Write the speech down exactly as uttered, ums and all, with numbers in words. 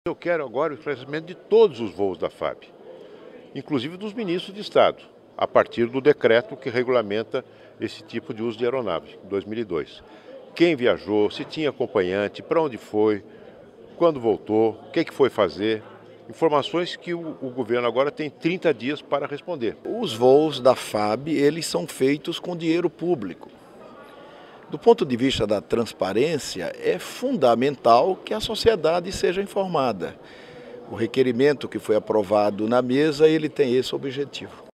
Eu quero agora o esclarecimento de todos os voos da F A B, inclusive dos ministros de Estado, a partir do decreto que regulamenta esse tipo de uso de aeronave, em dois mil e dois. Quem viajou, se tinha acompanhante, para onde foi, quando voltou, o que, que foi fazer. Informações que o, o governo agora tem trinta dias para responder. Os voos da F A B, eles são feitos com dinheiro público. Do ponto de vista da transparência, é fundamental que a sociedade seja informada. O requerimento que foi aprovado na mesa, ele tem esse objetivo.